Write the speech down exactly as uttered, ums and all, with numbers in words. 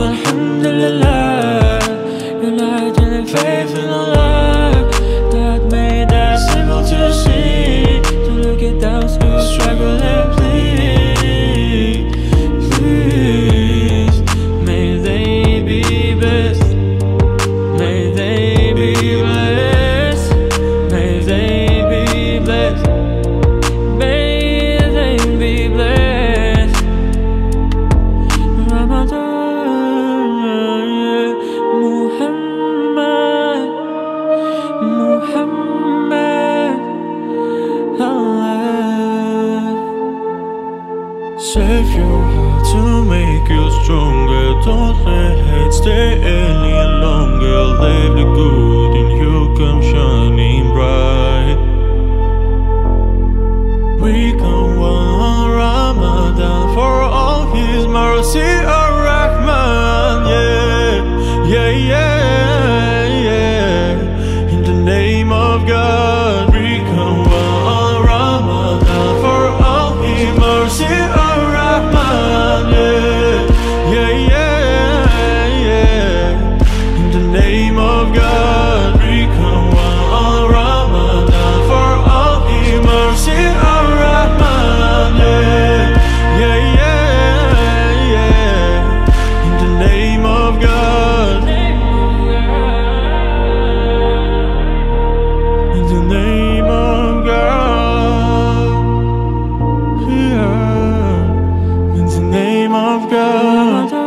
alhamdulillah, united in faith in Allah that made us able to see, to look at those who struggle and plead. Please, may they be blessed, may they be blessed, may they be blessed, may they be blessed. Ramadan, Muhammad, Muhammad, Allah. Save your heart to make you stronger. Don't let hate stay any longer. Let the good in you come shining bright. We come one Ramadan for all His mercy, er-Rahman. Yeah, yeah, yeah, yeah. In the name of God, we come one Ramadan for all His mercy, er-Rahman. Yeah, yeah, yeah, yeah. In the name of God, we come one Ramadan for all His mercy, er-Rahman. Yeah, yeah, yeah, yeah. In the name of God, in the name of God, yeah. In the name of God.